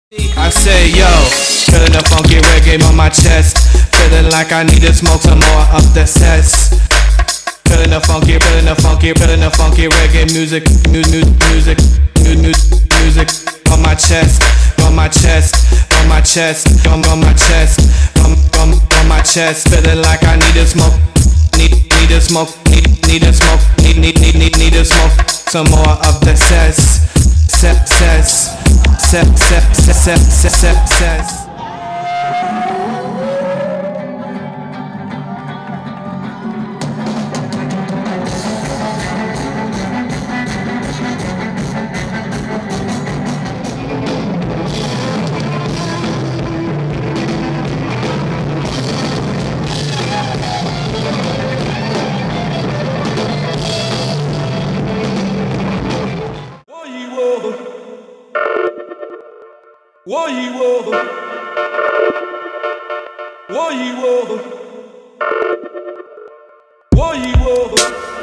I say, yo, feeling the funky reggae on my chest, feeling like I need to smoke some more of the cess. Feeling the funky reggae music, music on my chest, on my chest, on my chest, on my chest, on my chest. Feeling like I need to smoke, need to smoke, need to smoke, need to smoke some more of the cess. Cess. Whoa, whoa, whoa, whoa, whoa, whoa,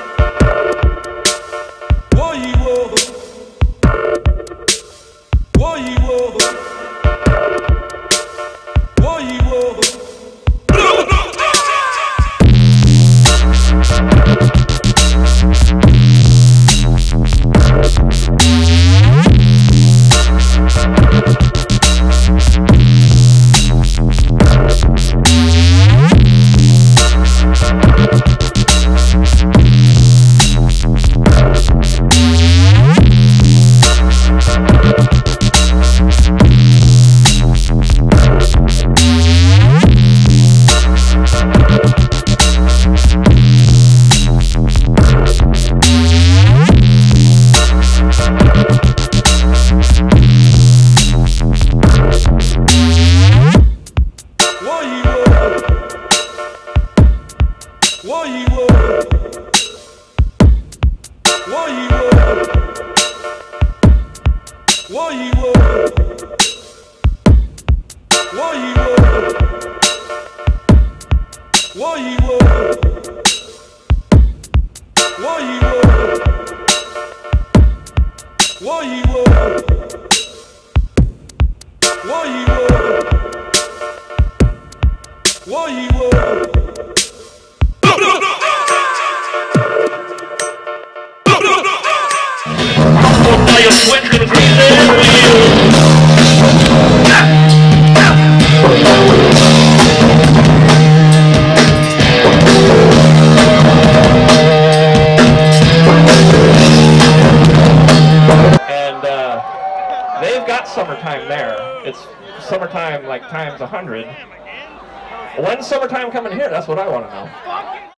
They've got summertime there. It's summertime like times 100. When's summertime coming here? That's what I want to know.